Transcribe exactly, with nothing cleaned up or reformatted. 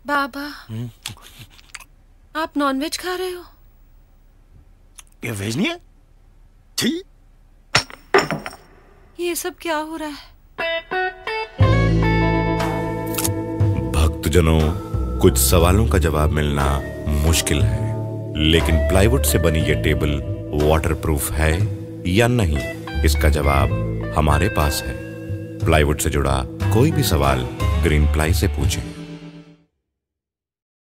बाबा, आप नॉनवेज खा रहे हो? ये वेज नहीं है? छी! ये सब क्या हो रहा है? भक्तजनों, कुछ सवालों का जवाब मिलना मुश्किल है, लेकिन प्लाईवुड से बनी ये टेबल वाटरप्रूफ है या नहीं, इसका जवाब हमारे पास है। प्लाईवुड से जुड़ा कोई भी सवाल ग्रीन प्लाई से पूछें।